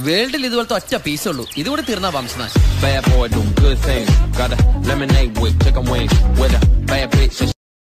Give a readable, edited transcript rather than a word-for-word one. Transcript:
വേൾഡിൽ ഇതുപോലത്തെ ഒറ്റ പീസേ ഉള്ളൂ. ഇതുകൂടി തീർന്നാ വംശനാശം. Bad boy do good things. Got a lemonade with chicken wings with a bad bitch.